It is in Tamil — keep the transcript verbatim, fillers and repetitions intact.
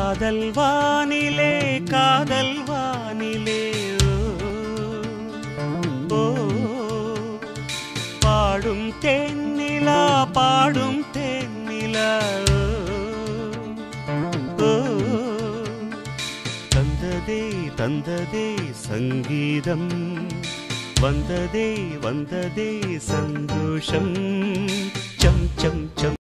காதல் வானிலே காதல் வானிலே ஓ, ஓ, பாடும் தேனிலா பாடும் தேனிலா ஓ, தந்ததே தந்ததே சங்கீதம் வந்ததே வந்ததே சந்தோஷம் சம் சம் சம்